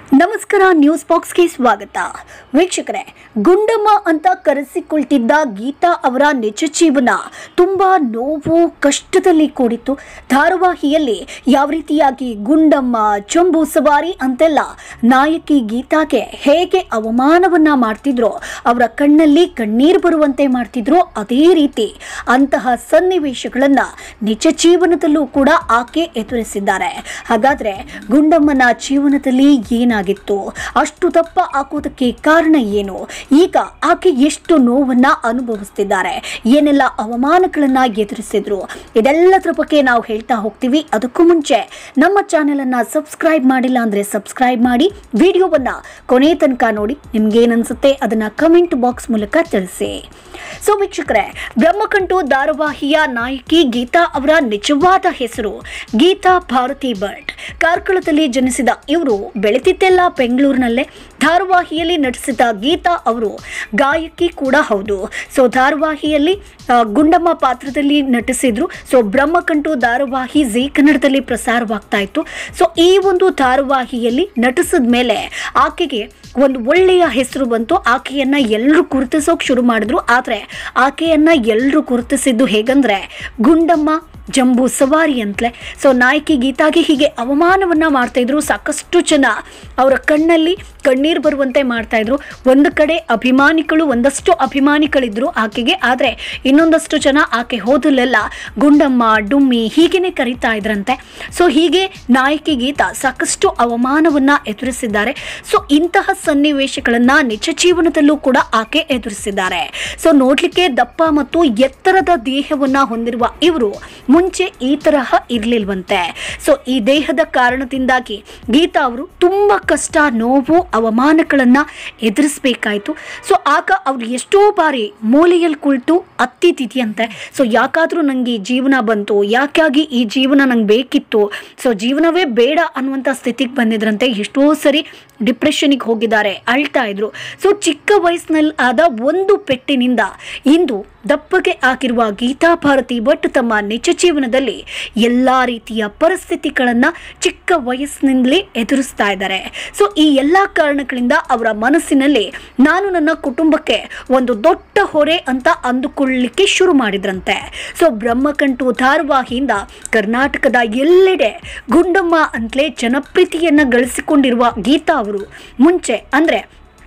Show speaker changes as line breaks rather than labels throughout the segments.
ನಮಸ್ಕಾರ, ನ್ಯೂಸ್ ಬಾಕ್ಸ್ಗೆ ಸ್ವಾಗತ. ವೀಕ್ಷಕರೇ, ಗುಂಡಮ್ಮ ಅಂತ ಕರೆಸಿಕೊಳ್ತಿದ್ದ ಗೀತಾ ಅವರ ನಿಜ ಜೀವನ ತುಂಬಾ ನೋವು ಕಷ್ಟದಲ್ಲಿ ಕೂಡಿತ್ತು. ಧಾರಾವಾಹಿಯಲ್ಲಿ ಯಾವ ರೀತಿಯಾಗಿ ಗುಂಡಮ್ಮ, ಜಂಬೂ ಸವಾರಿ ಅಂತೆಲ್ಲ ನಾಯಕಿ ಗೀತಾಗೆ ಹೇಗೆ ಅವಮಾನವನ್ನ ಮಾಡ್ತಿದ್ರೋ, ಅವರ ಕಣ್ಣಲ್ಲಿ ಕಣ್ಣೀರು ಬರುವಂತೆ ಮಾಡ್ತಿದ್ರು, ಅದೇ ರೀತಿ ಅಂತಹ ಸನ್ನಿವೇಶಗಳನ್ನ ನಿಜ ಜೀವನದಲ್ಲೂ ಕೂಡ ಆಕೆ ಎದುರಿಸಿದ್ದಾರೆ. ಹಾಗಾದ್ರೆ ಗುಂಡಮ್ಮನ ಜೀವನದಲ್ಲಿ ಏನಾಗಿತ್ತು, ಅಷ್ಟು ದಪ್ಪ ಆಗೋದಕ್ಕೆ ಕಾರಣ ಏನು, ಈಗ ಆಕೆ ಎಷ್ಟು ನೋವನ್ನ ಅನುಭವಿಸ್ತಿದ್ದಾರೆ, ಏನೆಲ್ಲ ಅವಮಾನಗಳನ್ನ ಎದುರಿಸಿದ್ರು, ಇದೆಲ್ಲದರ ಬಗ್ಗೆ ನಾವು ಹೇಳ್ತಾ ಹೋಗ್ತೀವಿ. ಅದಕ್ಕೂ ಮುಂಚೆ ನಮ್ಮ ಚಾನೆಲ್ ಅನ್ನ ಸಬ್ಸ್ಕ್ರೈಬ್ ಮಾಡಿಲ್ಲ ಅಂದ್ರೆ ಸಬ್ಸ್ಕ್ರೈಬ್ ಮಾಡಿ, ವಿಡಿಯೋವನ್ನ ಕೊನೆ ತನಕ ನೋಡಿ. ನಿಮ್ಗೇನನ್ಸುತ್ತೆ ಅದನ್ನ ಕಮೆಂಟ್ ಬಾಕ್ಸ್ ಮೂಲಕ ತಿಳಿಸಿ. ಸೊ ವೀಕ್ಷಕರೇ, ಬ್ರಹ್ಮಕಂಟು ಧಾರಾವಾಹಿಯ ನಾಯಕಿ ಗೀತಾ ಅವರ ನಿಜವಾದ ಹೆಸರು ಗೀತಾ ಭಾರತಿ ಭಟ್. ಕಾರ್ಕಳದಲ್ಲಿ ಜನಿಸಿದ ಇವರು ಬೆಳೆದಿದ್ದೆಲ್ಲ ಬೆಂಗಳೂರಿನಲ್ಲೇ. ಧಾರಾವಾಹಿಯಲ್ಲಿ ನಟಿಸಿದ ಗೀತಾ ಅವರು ಗಾಯಕಿ ಕೂಡ ಹೌದು. ಸೊ ಧಾರಾವಾಹಿಯಲ್ಲಿ ಗುಂಡಮ್ಮ ಪಾತ್ರದಲ್ಲಿ ನಟಿಸಿದ್ರು. ಸೊ ಬ್ರಹ್ಮಕಂಟು ಧಾರಾವಾಹಿ ಜೀ ಕನ್ನಡದಲ್ಲಿ ಪ್ರಸಾರವಾಗ್ತಾ ಇತ್ತು. ಸೊ ಈ ಒಂದು ಧಾರಾವಾಹಿಯಲ್ಲಿ ನಟಿಸಿದ ಮೇಲೆ ಆಕೆಗೆ ಒಂದು ಒಳ್ಳೆಯ ಹೆಸರು ಬಂತು. ಆಕೆಯನ್ನ ಎಲ್ಲರೂ ಗುರುತಿಸೋಕೆ ಶುರು ಮಾಡಿದ್ರು. ಆದರೆ ಆಕೆಯನ್ನ ಎಲ್ಲರೂ ಗುರುತಿಸಿದ್ದು ಹೇಗಂದ್ರೆ ಗುಂಡಮ್ಮ, ಜಂಬೂ ಸವಾರಿ ಅಂತಲೇ. ಸೊ ನಾಯಕಿ ಗೀತಾಗೆ ಹೀಗೆ ಅವಮಾನವನ್ನ ಮಾಡ್ತಾ ಇದ್ರು. ಸಾಕಷ್ಟು ಜನ ಅವರ ಕಣ್ಣಲ್ಲಿ ಕಣ್ಣೀರು ಬರುವಂತೆ ಮಾಡ್ತಾ ಇದ್ರು. ಒಂದು ಕಡೆ ಒಂದಷ್ಟು ಅಭಿಮಾನಿಗಳಿದ್ರು ಆಕೆಗೆ, ಆದರೆ ಇನ್ನೊಂದಷ್ಟು ಜನ ಆಕೆ ಹೋದಲ್ಲೆಲ್ಲ ಗುಂಡಮ್ಮ, ಡುಮ್ಮಿ ಹೀಗೇನೆ ಕರೀತಾ ಇದ್ರಂತೆ. ಸೊ ಹೀಗೆ ನಾಯಕಿ ಗೀತಾ ಸಾಕಷ್ಟು ಅವಮಾನವನ್ನ ಎದುರಿಸಿದ್ದಾರೆ. ಸೊ ಇಂತಹ ಸನ್ನಿವೇಶಗಳನ್ನ ನಿಜ ಜೀವನದಲ್ಲೂ ಕೂಡ ಆಕೆ ಎದುರಿಸಿದ್ದಾರೆ. ಸೊ ನೋಡ್ಲಿಕ್ಕೆ ದಪ್ಪ ಮತ್ತು ಎತ್ತರದ ದೇಹವನ್ನ ಹೊಂದಿರುವ ಇವರು ಮುಂಚೆ ಈ ತರಹ ಇರ್ಲಿಲ್ವಂತೆ. ಸೊ ಈ ದೇಹದ ಕಾರಣದಿಂದಾಗಿ ಗೀತಾ ಅವರು ತುಂಬಾ ಕಷ್ಟ, ನೋವು, ಅವಮಾನಗಳನ್ನ ಎದುರಿಸಬೇಕಾಯ್ತು. ಸೊ ಆಗ ಅವ್ರು ಎಷ್ಟೋ ಬಾರಿ ಮೂಲೆಯಲ್ಲಿ ಕುಳಿತು ಅತ್ತಿದ್ದಿದ್ಯಂತೆ. ಸೊ ಯಾಕಾದ್ರೂ ನಂಗೆ ಈ ಜೀವನ ಬಂತು, ಯಾಕಾಗಿ ಈ ಜೀವನ ನಂಗೆ ಬೇಕಿತ್ತು, ಸೊ ಜೀವನವೇ ಬೇಡ ಅನ್ನುವಂಥ ಸ್ಥಿತಿಗೆ ಬಂದಿದ್ರಂತೆ. ಎಷ್ಟೋ ಸರಿ ಡಿಪ್ರೆಷನ್ಗೆ ಹೋಗಿದ್ದಾರೆ, ಅಳ್ತಾ ಇದ್ರು. ಸೊ ಚಿಕ್ಕ ವಯಸ್ಸಿನಲ್ಲಿ ಆದ ಒಂದು ಪೆಟ್ಟಿನಿಂದ ಇಂದು ದಪ್ಪಗೆ ಆಗಿರುವ ಗೀತಾ ಭಾರತಿ ಭಟ್ ತಮ್ಮ ನಿಜ ಜೀವನದಲ್ಲಿ ಎಲ್ಲ ರೀತಿಯ ಪರಿಸ್ಥಿತಿಗಳನ್ನು ಚಿಕ್ಕ ವಯಸ್ಸಿನಿಂದಲೇ ಎದುರಿಸ್ತಾ ಇದ್ದಾರೆ. ಸೊ ಈ ಎಲ್ಲ ಕಾರಣಗಳಿಂದ ಅವರ ಮನಸ್ಸಿನಲ್ಲಿ ನಾನು ನನ್ನ ಕುಟುಂಬಕ್ಕೆ ಒಂದು ದೊಡ್ಡ ಹೊರೆ ಅಂತ ಅಂದುಕೊಳ್ಳಲಿಕ್ಕೆ ಶುರು ಮಾಡಿದ್ರಂತೆ. ಸೊ ಬ್ರಹ್ಮಕಂಟು ಧಾರಾವಾಹಿಯಿಂದ ಕರ್ನಾಟಕದ ಎಲ್ಲೆಡೆ ಗುಂಡಮ್ಮ ಅಂತಲೇ ಜನಪ್ರಿಯತೆಯನ್ನು ಗಳಿಸಿಕೊಂಡಿರುವ ಗೀತಾ ಅವರು ಮುಂಚೆ ಅಂದರೆ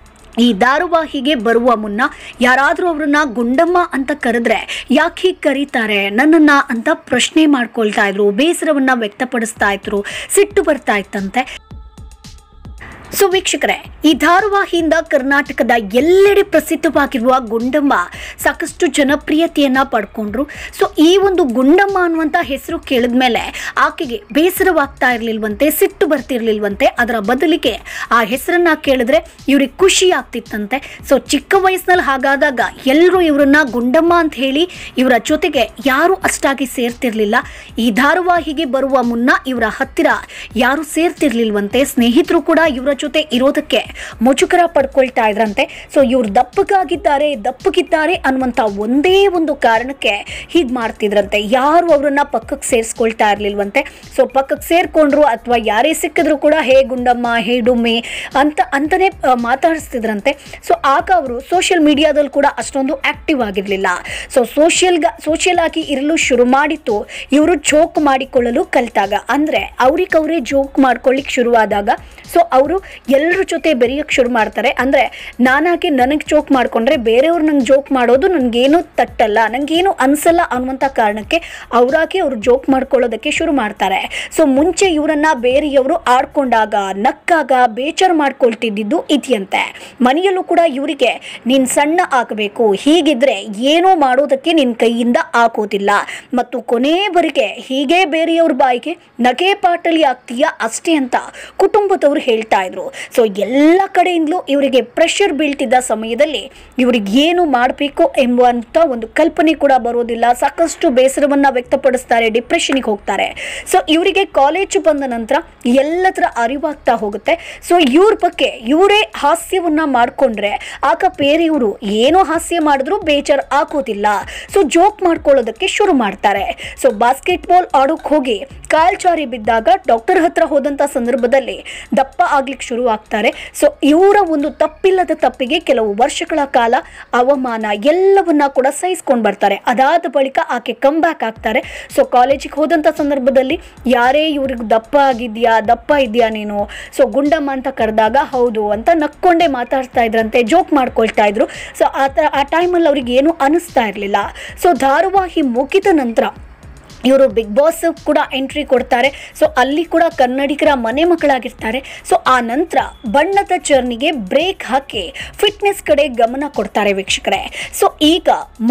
ಈ ಧಾರಾವಾಹಿಗೆ ಬರುವ ಮುನ್ನ ಯಾರಾದರೂ ಅವರನ್ನ ಗುಂಡಮ್ಮ ಅಂತ ಕರೆದ್ರೆ ಯಾಕೆ ಹೀಗೆ ಕರೀತಾರೆ ನನ್ನನ್ನು ಅಂತ ಪ್ರಶ್ನೆ ಮಾಡ್ಕೊಳ್ತಾ ಇದ್ರು, ಬೇಸರವನ್ನು ವ್ಯಕ್ತಪಡಿಸ್ತಾ ಇದ್ರು, ಸಿಟ್ಟು ಬರ್ತಾ ಇತ್ತಂತೆ. ಸೊ ವೀಕ್ಷಕರೇ, ಈ ಧಾರಾವಾಹಿಯಿಂದ ಕರ್ನಾಟಕದ ಎಲ್ಲೆಡೆ ಪ್ರಸಿದ್ಧವಾಗಿರುವ ಗುಂಡಮ್ಮ ಸಾಕಷ್ಟು ಜನಪ್ರಿಯತೆಯನ್ನ ಪಡ್ಕೊಂಡ್ರು. ಸೊ ಈ ಒಂದು ಗುಂಡಮ್ಮ ಅನ್ನುವಂಥ ಹೆಸರು ಕೇಳಿದ ಮೇಲೆ ಆಕೆಗೆ ಬೇಸರವಾಗ್ತಾ ಇರಲಿಲ್ವಂತೆ, ಸಿಟ್ಟು ಬರ್ತಿರ್ಲಿಲ್ವಂತೆ. ಅದರ ಬದಲಿಗೆ ಆ ಹೆಸರನ್ನ ಕೇಳಿದ್ರೆ ಇವ್ರಿಗೆ ಖುಷಿ ಆಗ್ತಿತ್ತಂತೆ. ಸೊ ಚಿಕ್ಕ ವಯಸ್ಸಿನಲ್ಲಿ ಹಾಗಾದಾಗ ಎಲ್ಲರೂ ಇವರನ್ನ ಗುಂಡಮ್ಮ ಅಂತ ಹೇಳಿ ಇವರ ಜೊತೆಗೆ ಯಾರು ಅಷ್ಟಾಗಿ ಸೇರ್ತಿರ್ಲಿಲ್ಲ. ಈ ಧಾರಾವಾಹಿಗೆ ಬರುವ ಮುನ್ನ ಇವರ ಹತ್ತಿರ ಯಾರು ಸೇರ್ತಿರ್ಲಿಲ್ವಂತೆ. ಸ್ನೇಹಿತರು ಕೂಡ ಇವರ ಜೊತೆ ಇರೋದಕ್ಕೆ ಮುಜುಗರ ಪಡ್ಕೊಳ್ತಾ ಇದ್ರಂತೆ. ಸೊ ಇವ್ರು ದಪ್ಪಗಿದ್ದಾರೆ ಅನ್ನುವಂಥ ಒಂದೇ ಒಂದು ಕಾರಣಕ್ಕೆ ಹೀಗೆ ಮಾಡ್ತಿದ್ರಂತೆ. ಯಾರು ಅವರನ್ನ ಪಕ್ಕಕ್ಕೆ ಸೇರಿಸ್ಕೊಳ್ತಾ ಇರ್ಲಿಲ್ವಂತೆ. ಸೊ ಪಕ್ಕಕ್ಕೆ ಸೇರ್ಕೊಂಡ್ರು ಅಥವಾ ಯಾರೇ ಸಿಕ್ಕಿದ್ರು ಕೂಡ ಹೇ ಗುಂಡಮ್ಮ, ಹೇ ಡುಮ್ಮಿ ಅಂತಾನೆ ಮಾತಾಡಿಸ್ತಿದ್ರಂತೆ. ಸೊ ಆಗ ಅವರು ಸೋಷಿಯಲ್ ಮೀಡಿಯಾದಲ್ಲಿ ಕೂಡ ಅಷ್ಟೊಂದು ಆಕ್ಟಿವ್ ಆಗಿರಲಿಲ್ಲ. ಸೊ ಸೋಷಿಯಲ್ ಆಗಿ ಇರಲು ಶುರು ಮಾಡಿತ್ತು ಇವರು ಜೋಕ್ ಮಾಡಿಕೊಳ್ಳಲು ಕಲಿತಾಗ. ಅಂದರೆ ಅವ್ರಿಗವರೇ ಜೋಕ್ ಮಾಡ್ಕೊಳ್ಳಿಕ್ಕೆ ಶುರುವಾದಾಗ ಸೊ ಅವರು ಎಲ್ಲರ ಜೊತೆ ಬೆರೆಯೋಕ್ಕೆ ಶುರು ಮಾಡ್ತಾರೆ. ಅಂದರೆ ನಾನಾಗಿ ನನಗೆ ಜೋಕ್ ಮಾಡಿಕೊಂಡ್ರೆ ಬೇರೆಯವ್ರು ನಂಗೆ ಜೋಕ್ ಮಾಡೋದು ನನಗೇನು ತಟ್ಟಲ್ಲ, ನನಗೇನು ಅನಿಸಲ್ಲ ಅನ್ನುವಂಥ ಕಾರಣಕ್ಕೆ ಅವರಾಗಿ ಅವರು ಜೋಕ್ ಮಾಡ್ಕೊಳ್ಳೋದಕ್ಕೆ ಶುರು ಮಾಡ್ತಾರೆ. ಸೊ ಮುಂಚೆ ಇವರನ್ನು ಬೇರೆಯವರು ಆಡ್ಕೊಂಡಾಗ, ನಕ್ಕಾಗ ಬೇಜಾರು ಮಾಡ್ಕೊಳ್ತಿದ್ದು ಇದೆಯಂತೆ. ಮನೆಯಲ್ಲೂ ಕೂಡ ಇವರಿಗೆ ನೀನು ಸಣ್ಣ ಆಗಬೇಕು, ಹೀಗಿದ್ರೆ ಏನೋ ಮಾಡೋದಕ್ಕೆ ನಿನ್ನ ಕೈಯಿಂದ ಆಗೋದಿಲ್ಲ, ಮತ್ತು ಕೊನೆಯವರೆಗೆ ಹೀಗೆ ಬೇರೆಯವ್ರ ಬಾಯಿಗೆ ನಗೆ ಪಾಟಲಿ ಆಗ್ತೀಯ ಅಷ್ಟೇ ಅಂತ ಕುಟುಂಬದವರು ಹೇಳ್ತಾ ಇದ್ರು. ಸೊ ಎಲ್ಲ ಕಡೆಯಿಂದಲೂ ಇವರಿಗೆ ಪ್ರೆಷರ್ ಬೀಳ್ತಿದ್ದ ಸಮಯದಲ್ಲಿ ಇವರಿಗೆ ಏನು ಮಾಡಬೇಕು ಎಂಬುವಂಥ ಒಂದು ಕಲ್ಪನೆ ಕೂಡ ಬರೋದಿಲ್ಲ. ಸಾಕಷ್ಟು ಬೇಸರವನ್ನ ವ್ಯಕ್ತಪಡಿಸ್ತಾರೆ, ಡಿಪ್ರೆಷನ್ಗೆ ಹೋಗ್ತಾರೆ. ಸೊ ಇವರಿಗೆ ಕಾಲೇಜು ಬಂದ ನಂತರ ಎಲ್ಲದರ ಅರಿವಾಗ್ತಾ ಹೋಗುತ್ತೆ. ಸೊ ಇವ್ರ ಬಗ್ಗೆ ಇವರೇ ಹಾಸ್ಯವನ್ನ ಮಾಡಿಕೊಂಡ್ರೆ ಆಗ ಬೇರೆಯವರು ಏನೋ ಹಾಸ್ಯ ಮಾಡಿದ್ರು ಬೇಜಾರು ಆಗೋದಿಲ್ಲ. ಸೊ ಜೋಕ್ ಮಾಡ್ಕೊಳ್ಳೋದಕ್ಕೆ ಶುರು ಮಾಡ್ತಾರೆ. ಸೊ ಬಾಸ್ಕೆಟ್ಬಾಲ್ ಆಡೋಕೆ ಹೋಗಿ ಕಾಲ್ ಜಾರಿ ಬಿದ್ದಾಗ ಡಾಕ್ಟರ್ ಹತ್ರ ಹೋದಂಥ ಸಂದರ್ಭದಲ್ಲಿ ದಪ್ಪ ಆಗ್ಲಿಕ್ಕೆ ಶುರು ಶುರು ಆಗ್ತಾರೆ. ಸೊ ಇವರ ಒಂದು ತಪ್ಪಿಲ್ಲದ ತಪ್ಪಿಗೆ ಕೆಲವು ವರ್ಷಗಳ ಕಾಲ ಅವಮಾನ ಎಲ್ಲವನ್ನ ಕೂಡ ಸಹಿಸ್ಕೊಂಡು ಬರ್ತಾರೆ. ಅದಾದ ಬಳಿಕ ಆಕೆ ಕಮ್ ಬ್ಯಾಕ್ ಆಗ್ತಾರೆ. ಸೊ ಕಾಲೇಜಿಗೆ ಹೋದಂಥ ಸಂದರ್ಭದಲ್ಲಿ ಯಾರೇ ಇವ್ರಿಗೆ ದಪ್ಪ ಇದೆಯಾ ನೀನು, ಸೊ ಗುಂಡಮ್ಮ ಅಂತ ಕರೆದಾಗ ಹೌದು ಅಂತ ನಕ್ಕೊಂಡೇ ಮಾತಾಡ್ತಾ ಇದ್ರಂತೆ, ಜೋಕ್ ಮಾಡ್ಕೊಳ್ತಾ ಇದ್ರು. ಸೊ ಆ ಟೈಮಲ್ಲಿ ಅವ್ರಿಗೆ ಏನು ಅನಿಸ್ತಾ ಇರಲಿಲ್ಲ. ಸೊ ಧಾರಾವಾಹಿ ಮುಗಿದ ನಂತರ ಇವರು ಬಿಗ್ ಬಾಸ್ ಕೂಡ ಎಂಟ್ರಿ ಕೊಡ್ತಾರೆ. ಸೊ ಅಲ್ಲಿ ಕೂಡ ಕನ್ನಡಿಗರ ಮನೆ ಮಕ್ಕಳಾಗಿರ್ತಾರೆ. ಸೊ ಆ ನಂತರ ಬಣ್ಣದ ಜರ್ನಿಗೆ ಬ್ರೇಕ್ ಹಾಕಿ ಫಿಟ್ನೆಸ್ ಕಡೆ ಗಮನ ಕೊಡ್ತಾರೆ ವೀಕ್ಷಕರೇ. ಸೊ ಈಗ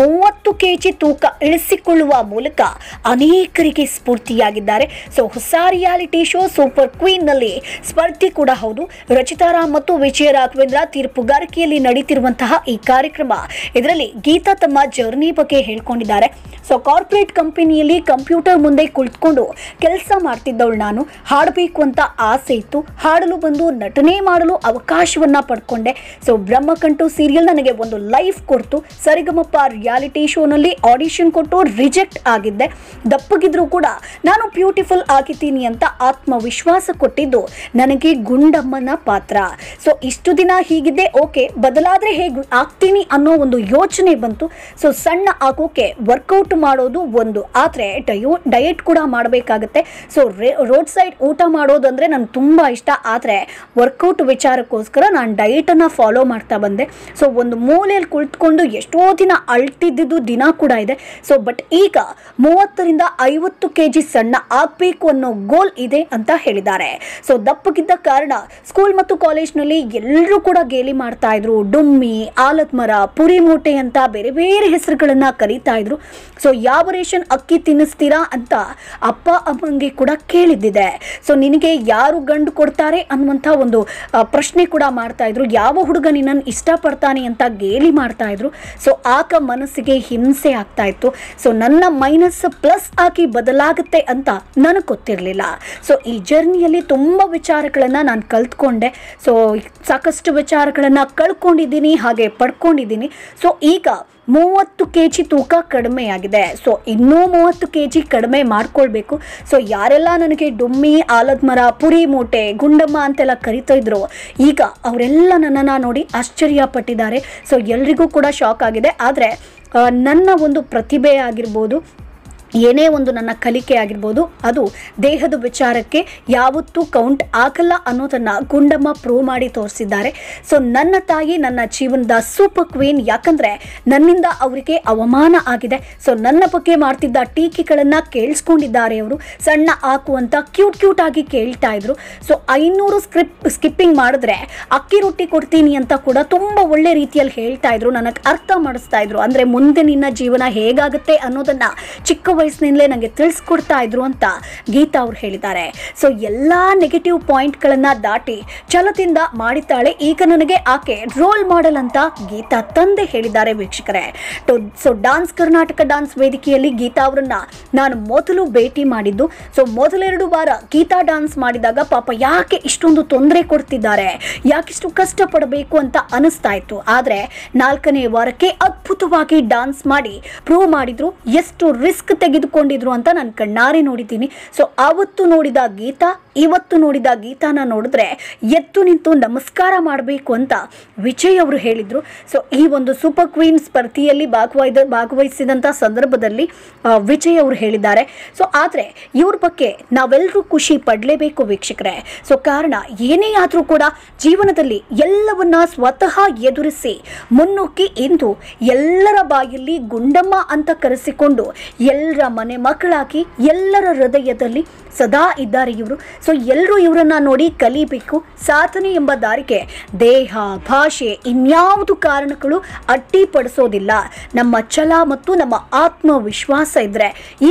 30 kg ತೂಕ ಇಳಿಸಿಕೊಳ್ಳುವ ಮೂಲಕ ಅನೇಕರಿಗೆ ಸ್ಫೂರ್ತಿಯಾಗಿದ್ದಾರೆ. ಸೊ ಹೊಸ ರಿಯಾಲಿಟಿ ಶೋ ಸೂಪರ್ ಕ್ವೀನ್ನಲ್ಲಿ ಸ್ಪರ್ಧಿ ಕೂಡ ಹೌದು. ರಚಿತಾ ರಾಮ್ ಮತ್ತು ವಿಜಯ ರಾಘವೇಂದ್ರ ತೀರ್ಪುಗಾರಿಕೆಯಲ್ಲಿ ನಡೀತಿರುವಂತಹ ಈ ಕಾರ್ಯಕ್ರಮ, ಇದರಲ್ಲಿ ಗೀತಾ ತಮ್ಮ ಜರ್ನಿ ಬಗ್ಗೆ ಹೇಳ್ಕೊಂಡಿದ್ದಾರೆ. ಸೊ ಕಾರ್ಪೊರೇಟ್ ಕಂಪನಿಯಲ್ಲಿ ಕಂಪ್ಯೂಟರ್ ಮುಂದೆ ಕುಳಿತುಕೊಂಡು ಕೆಲಸ ಮಾಡ್ತಿದ್ದವಳು ನಾನು. ಹಾಡಬೇಕು ಅಂತ ಆಸೆ ಇತ್ತು, ಹಾಡಲು ಬಂದು ನಟನೆ ಮಾಡಲು ಅವಕಾಶವನ್ನ ಪಡ್ಕೊಂಡೆ. ಸೊ ಬ್ರಹ್ಮಕಂಟು ಸೀರಿಯಲ್ ನನಗೆ ಒಂದು ಲೈಫ್ ಕೊಡ್ತು. ಸರಿಗಮಪ್ಪ ರಿಯಾಲಿಟಿ ಶೋನಲ್ಲಿ ಆಡಿಷನ್ ಕೊಟ್ಟು ರಿಜೆಕ್ಟ್ ಆಗಿದ್ದೆ. ದಪ್ಪಗಿದ್ರು ಕೂಡ ನಾನು ಬ್ಯೂಟಿಫುಲ್ ಆಗಿದ್ದೀನಿ ಅಂತ ಆತ್ಮವಿಶ್ವಾಸ ಕೊಟ್ಟಿದ್ದು ನನಗೆ ಗುಂಡಮ್ಮನ ಪಾತ್ರ. ಸೊ ಇಷ್ಟು ದಿನ ಹೀಗಿದ್ದೆ, ಓಕೆ ಬದಲಾದ್ರೆ ಹೇಗೆ ಆಗ್ತೀನಿ ಅನ್ನೋ ಒಂದು ಯೋಚನೆ ಬಂತು. ಸೊ ಸಣ್ಣ ಆಗೋಕೆ ವರ್ಕೌಟ್ ಮಾಡೋದು ಒಂದು, ಆದರೆ ಡಯಟ್ ಕೂಡ ಮಾಡಬೇಕಾಗುತ್ತೆ. ಸೊ ರೋಡ್ ಸೈಡ್ ಊಟ ಮಾಡೋದಂದ್ರೆ ನನಗೆ ತುಂಬ ಇಷ್ಟ, ಆದರೆ ವರ್ಕೌಟ್ ವಿಚಾರಕ್ಕೋಸ್ಕರ ನಾನು ಡಯಟನ್ನು ಫಾಲೋ ಮಾಡ್ತಾ ಬಂದೆ. ಸೊ ಒಂದು ಮೂಲೆಯಲ್ಲಿ ಕುಳಿತುಕೊಂಡು ಎಷ್ಟೋ ದಿನ ಅಳ್ತಿದ್ದಿದ್ದು ದಿನ ಕೂಡ ಇದೆ. ಸೊ ಬಟ್ ಈಗ 30ರಿಂದ 50 kg ಸಣ್ಣ ಆಗಬೇಕು ಅನ್ನೋ ಗೋಲ್ ಇದೆ ಅಂತ ಹೇಳಿದ್ದಾರೆ. ಸೊ ದಪ್ಪಗಿದ್ದ ಕಾರಣ ಸ್ಕೂಲ್ ಮತ್ತು ಕಾಲೇಜ್ನಲ್ಲಿ ಎಲ್ಲರೂ ಕೂಡ ಗೇಲಿ ಮಾಡ್ತಾ ಇದ್ರು. ಡುಮ್ಮಿ, ಆಲದ ಮರ, ಪುರಿ ಮೂಟೆ ಅಂತ ಬೇರೆ ಬೇರೆ ಹೆಸರುಗಳನ್ನ ಕರೀತಾ ಇದ್ರು. ಸೊ ಯಾವ ರೇಷನ್ ಅಕ್ಕಿ ತಿನ್ನಿಸ್ತೀರಾ ಅಂತ ಅಪ್ಪ ಅಮ್ಮಂಗೆ ಕೂಡ ಕೇಳಿದ್ದಿದೆ. ಸೊ ನಿನಗೆ ಯಾರು ಗಂಡು ಕೊಡ್ತಾರೆ ಅನ್ನುವಂಥ ಒಂದು ಪ್ರಶ್ನೆ ಕೂಡ ಮಾಡ್ತಾ ಇದ್ರು. ಯಾವ ಹುಡುಗ ನಿನ್ನನ್ನು ಇಷ್ಟಪಡ್ತಾನೆ ಅಂತ ಗೇಲಿ ಮಾಡ್ತಾ ಇದ್ರು. ಸೊ ಆಗ ಮನಸ್ಸಿಗೆ ಹಿಂಸೆ ಆಗ್ತಾ ಇತ್ತು. ಸೊ ನನ್ನ ಮೈನಸ್ ಪ್ಲಸ್ ಆಗಿ ಬದಲಾಗುತ್ತೆ ಅಂತ ನನಗೆ ಗೊತ್ತಿರಲಿಲ್ಲ. ಸೊ ಈ ಜರ್ನಿಯಲ್ಲಿ ತುಂಬ ವಿಚಾರಗಳನ್ನು ನಾನು ಕಲ್ತ್ಕೊಂಡೆ. ಸೊ ಸಾಕಷ್ಟು ವಿಚಾರಗಳನ್ನು ಕಳ್ಕೊಂಡಿದ್ದೀನಿ, ಹಾಗೆ ಪಡ್ಕೊಂಡಿದ್ದೀನಿ. ಸೊ ಈಗ 30 kg ತೂಕ ಕಡಿಮೆಯಾಗಿದೆ. ಸೊ ಇನ್ನೂ 30 kg ಕಡಿಮೆ ಮಾಡ್ಕೊಳ್ಬೇಕು. ಸೊ ಯಾರೆಲ್ಲ ನನಗೆ ಡುಮ್ಮಿ, ಆಲದ ಮರ, ಪುರಿ ಮೂಟೆ, ಗುಂಡಮ್ಮ ಅಂತೆಲ್ಲ ಕರಿತಾ ಇದ್ರು, ಈಗ ಅವರೆಲ್ಲ ನನ್ನನ್ನು ನೋಡಿ ಆಶ್ಚರ್ಯ ಪಟ್ಟಿದ್ದಾರೆ. ಸೊ ಎಲ್ರಿಗೂ ಕೂಡ ಶಾಕ್ ಆಗಿದೆ. ಆದರೆ ನನ್ನ ಒಂದು ಪ್ರತಿಭೆ ಆಗಿರ್ಬೋದು, ಏನೇ ಒಂದು ನನ್ನ ಕಲಿಕೆ ಆಗಿರ್ಬೋದು, ಅದು ದೇಹದ ವಿಚಾರಕ್ಕೆ ಯಾವತ್ತೂ ಕೌಂಟ್ ಆಗಲ್ಲ ಅನ್ನೋದನ್ನು ಗುಂಡಮ್ಮ ಪ್ರೂವ್ ಮಾಡಿ ತೋರಿಸಿದ್ದಾರೆ. ಸೊ ನನ್ನ ತಾಯಿ ನನ್ನ ಜೀವನದ ಸೂಪರ್ ಕ್ವೀನ್, ಯಾಕಂದರೆ ನನ್ನಿಂದ ಅವರಿಗೆ ಅವಮಾನ ಆಗಿದೆ. ಸೊ ನನ್ನ ಬಗ್ಗೆ ಮಾಡ್ತಿದ್ದ ಟೀಕೆಗಳನ್ನು ಕೇಳಿಸ್ಕೊಂಡಿದ್ದಾರೆ ಅವರು. ಸಣ್ಣ ಹಾಕುವಂತ ಕ್ಯೂಟ್ ಆಗಿ ಕೇಳ್ತಾ ಇದ್ರು. ಸೊ 500 ಸ್ಕಿಪ್ಪಿಂಗ್ ಮಾಡಿದ್ರೆ ಅಕ್ಕಿ ರೊಟ್ಟಿ ಕೊಡ್ತೀನಿ ಅಂತ ಕೂಡ ತುಂಬ ಒಳ್ಳೆ ರೀತಿಯಲ್ಲಿ ಹೇಳ್ತಾ ಇದ್ರು. ನನಗೆ ಅರ್ಥ ಮಾಡಿಸ್ತಾ ಇದ್ರು. ಅಂದರೆ ಮುಂದೆ ನಿನ್ನ ಜೀವನ ಹೇಗಾಗುತ್ತೆ ಅನ್ನೋದನ್ನು ಚಿಕ್ಕ ವಯಸ್ಸಿನಿಂದಲೇ ನನಗೆ ತಿಳಿಸ್ಕೊಡ್ತಾ ಇದ್ರು ಅಂತ ಗೀತಾ ಅವ್ರು ಹೇಳಿದ್ದಾರೆ. ಸೊ ಎಲ್ಲ ನೆಗೆಟಿವ್ ಪಾಯಿಂಟ್ಗಳನ್ನು ದಾಟಿ ಛಲದಿಂದ ಮಾಡಿದ್ದಾಳೆ. ಈಗ ನನಗೆ ಆಕೆ ರೋಲ್ ಮಾಡೆಲ್ ಅಂತ ಗೀತಾ ತಂದೆ ಹೇಳಿದ್ದಾರೆ ವೀಕ್ಷಕರೇ. ಸೊ ಡಾನ್ಸ್ ಕರ್ನಾಟಕ ಡಾನ್ಸ್ ವೇದಿಕೆಯಲ್ಲಿ ಗೀತಾ ಅವರನ್ನ ನಾನು ಮೊದಲು ಭೇಟಿ ಮಾಡಿದ್ದು. ಸೊ ಮೊದಲೆರಡು ವಾರ ಗೀತಾ ಡಾನ್ಸ್ ಮಾಡಿದಾಗ ಪಾಪ ಯಾಕೆ ಇಷ್ಟೊಂದು ತೊಂದರೆ ಕೊಡ್ತಿದ್ದಾರೆ, ಯಾಕಿಷ್ಟು ಕಷ್ಟಪಡಬೇಕು ಅಂತ ಅನಿಸ್ತಾ ಇತ್ತು. ಆದರೆ 4ನೇ ವಾರಕ್ಕೆ ಅದ್ಭುತವಾಗಿ ಡಾನ್ಸ್ ಮಾಡಿ ಪ್ರೂವ್ ಮಾಡಿದ್ರು. ಎಷ್ಟು ರಿಸ್ಕ್ ತೆಗೆದುಕೊಂಡಿದ್ರು ಅಂತ ನಾನು ಕಣ್ಣಾರೆ ನೋಡಿದ್ದೀನಿ. ಸೊ ಆವತ್ತು ನೋಡಿದ ಗೀತಾ, ಇವತ್ತು ನೋಡಿದ ಗೀತಾನ ನೋಡಿದ್ರೆ ಎದ್ದು ನಿಂತು ನಮಸ್ಕಾರ ಮಾಡಬೇಕು ಅಂತ ವಿಜಯ್ ಅವರು ಹೇಳಿದ್ರು. ಸೊ ಈ ಒಂದು ಸೂಪರ್ ಕ್ವೀನ್ ಸ್ಪರ್ಧೆಯಲ್ಲಿ ಭಾಗವಹಿಸಿದಂಥ ಸಂದರ್ಭದಲ್ಲಿ ವಿಜಯ್ ಅವರು ಹೇಳಿದ್ದಾರೆ. ಸೊ ಆದರೆ ಇವ್ರ ಬಗ್ಗೆ ನಾವೆಲ್ಲರೂ ಖುಷಿ ಪಡಲೇಬೇಕು ವೀಕ್ಷಕರೇ. ಸೊ ಕಾರಣ ಏನೇ ಆದರೂ ಕೂಡ ಜೀವನದಲ್ಲಿ ಎಲ್ಲವನ್ನ ಸ್ವತಃ ಎದುರಿಸಿ ಮುನ್ನುಗ್ಗಿ ಇಂದು ಎಲ್ಲರ ಬಾಯಲ್ಲಿ ಗುಂಡಮ್ಮ ಅಂತ ಕರೆಸಿಕೊಂಡು ಎಲ್ಲರ ಮನೆ ಮಕ್ಕಳಾಗಿ ಎಲ್ಲರ ಹೃದಯದಲ್ಲಿ ಸದಾ ಇದ್ದಾರೆ ಇವರು. ಸೊ ಎಲ್ಲರೂ ಇವರನ್ನ ನೋಡಿ ಕಲಿಬೇಕು. ಸಾಧನೆ ಎಂಬ ದಾರಿಗೆ ದೇಹ, ಭಾಷೆ, ಇನ್ಯಾವುದು ಕಾರಣಗಳು ಅಡ್ಡಿಪಡಿಸೋದಿಲ್ಲ. ನಮ್ಮ ಛಲ ಮತ್ತು ನಮ್ಮ ಆತ್ಮವಿಶ್ವಾಸ ಇದ್ರೆ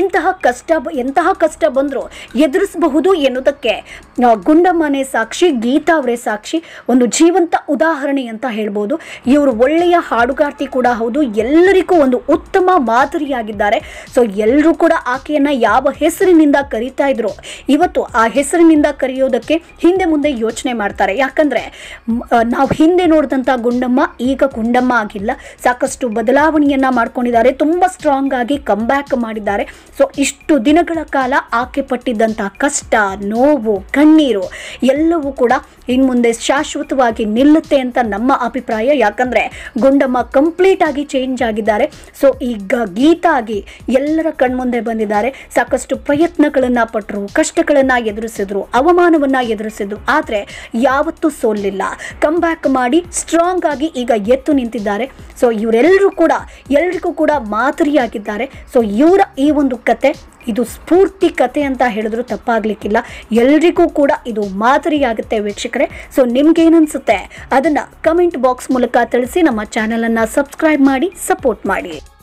ಎಂತಹ ಕಷ್ಟ ಬಂದರೂ ಎದುರಿಸಬಹುದು ಎನ್ನುವುದಕ್ಕೆ ಗುಂಡಮ್ಮನೇ ಸಾಕ್ಷಿ, ಗೀತಾ ಅವರೇ ಸಾಕ್ಷಿ. ಒಂದು ಜೀವಂತ ಉದಾಹರಣೆ ಅಂತ ಹೇಳ್ಬೋದು. ಇವರು ಒಳ್ಳೆಯ ಹಾಡುಗಾರ್ತಿ ಕೂಡ ಹೌದು. ಎಲ್ಲರಿಗೂ ಒಂದು ಉತ್ತಮ ಮಾದರಿಯಾಗಿದ್ದಾರೆ. ಸೊ ಎಲ್ಲರೂ ಕೂಡ ಆಕೆಯನ್ನ ಯಾವ ಹೆಸರಿನಿಂದ ಕರೀತಾ ಇದ್ರು, ಇವತ್ತು ಆ ಹೆಸರಿನ ಹೆಸರಿನಿಂದ ಕರೆಯೋದಕ್ಕೆ ಹಿಂದೆ ಮುಂದೆ ಯೋಚನೆ ಮಾಡ್ತಾರೆ. ಯಾಕಂದರೆ ನಾವು ಹಿಂದೆ ನೋಡಿದಂಥ ಗುಂಡಮ್ಮ ಈಗ ಗುಂಡಮ್ಮ ಆಗಿಲ್ಲ, ಸಾಕಷ್ಟು ಬದಲಾವಣೆಯನ್ನು ಮಾಡ್ಕೊಂಡಿದ್ದಾರೆ, ತುಂಬ ಸ್ಟ್ರಾಂಗ್ ಆಗಿ ಕಂಬ್ಯಾಕ್ ಮಾಡಿದ್ದಾರೆ. ಸೊ ಇಷ್ಟು ದಿನಗಳ ಕಾಲ ಆಕೆ ಪಟ್ಟಿದ್ದಂಥ ಕಷ್ಟ, ನೋವು, ಕಣ್ಣೀರು ಎಲ್ಲವೂ ಕೂಡ ಇನ್ನು ಮುಂದೆ ಶಾಶ್ವತವಾಗಿ ನಿಲ್ಲುತ್ತೆ ಅಂತ ನಮ್ಮ ಅಭಿಪ್ರಾಯ. ಯಾಕಂದರೆ ಗುಂಡಮ್ಮ ಕಂಪ್ಲೀಟ್ ಆಗಿ ಚೇಂಜ್ ಆಗಿದ್ದಾರೆ. ಸೊ ಈಗ ಗೀತಾ ಆಗಿ ಎಲ್ಲರ ಕಣ್ಮುಂದೆ ಬಂದಿದ್ದಾರೆ. ಸಾಕಷ್ಟು ಪ್ರಯತ್ನಗಳನ್ನು ಪಟ್ಟರು, ಕಷ್ಟಗಳನ್ನು ಎದುರಿಸಿದ್ರು, ಅವಮಾನವನ್ನು ಎದುರಿಸಿದ್ರು, ಆದರೆ ಯಾವತ್ತೂ ಸೋಲಿಲ್ಲ. ಕಂಬ್ಯಾಕ್ ಮಾಡಿ ಸ್ಟ್ರಾಂಗ್ ಆಗಿ ಈಗ ಎದ್ದು ನಿಂತಿದ್ದಾರೆ. ಸೊ ಇವರೆಲ್ಲರೂ ಕೂಡ ಎಲ್ರಿಗೂ ಕೂಡ ಮಾದರಿಯಾಗಿದ್ದಾರೆ. ಸೊ ಇವರ ಈ ಒಂದು ಕತೆ ಇದು ಸ್ಫೂರ್ತಿ ಕತೆ ಅಂತ ಹೇಳಿದ್ರು ತಪ್ಪಾಗಲಿಕ್ಕಿಲ್ಲ. ಎಲ್ರಿಗೂ ಕೂಡ ಇದು ಮಾದರಿಯಾಗುತ್ತೆ ವೀಕ್ಷಕರೇ. ಸೊ ನಿಮ್ಗೇನನ್ಸುತ್ತೆ ಅದನ್ನು ಕಮೆಂಟ್ ಬಾಕ್ಸ್ ಮೂಲಕ ತಿಳಿಸಿ. ನಮ್ಮ ಚಾನಲನ್ನು ಸಬ್ಸ್ಕ್ರೈಬ್ ಮಾಡಿ, ಸಪೋರ್ಟ್ ಮಾಡಿ.